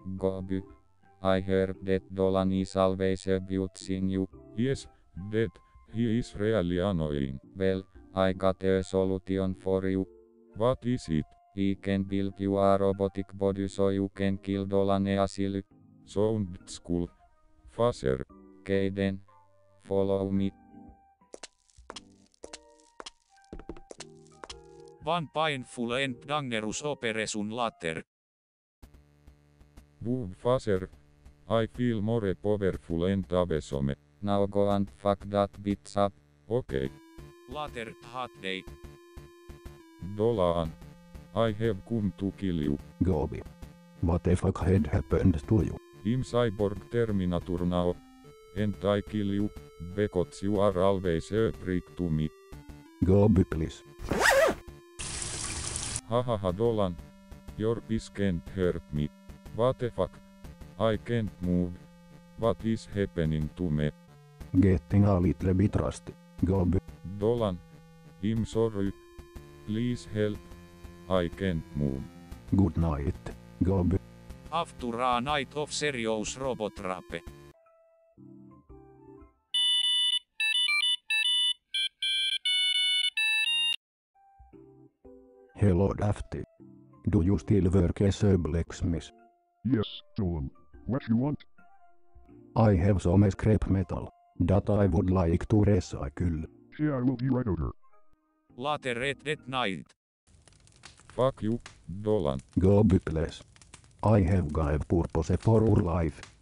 Gobi. I heard that Dolan is always abusing you. Yes, that, he is really annoying. Well, I got a solution for you. What is it? We can build you a robotic body so you can kill Dolan easily. Sounds cool. Faster. Okay then. Follow me. One painful and dangerous operation later. Move faster. I feel more powerful and awesome. Now go and fuck that bitch up. Okay. Later, hot day. Dolan. I have come to kill you. Gobi. What the fuck had happened to you? I'm Cyborg Terminator now. And I kill you, because you are always a prick to me. Gobi please. Hahaha Dolan. Your piece can't hurt me. What the fuck? I can't move. What is happening to me? Getting a little bit rusty. Gobi. Dolan. I'm sorry. Please help. I can't move. Good night. Gobi. After a night of serious robot rape. Hello Dafty. Do you still work as a blacksmith? Yes, Dolan. What you want? I have some scrap metal that I would like to recycle. Yeah, I will be right over. Later at that night. Fuck you, Dolan. Gobi please. I have given purpose for our life.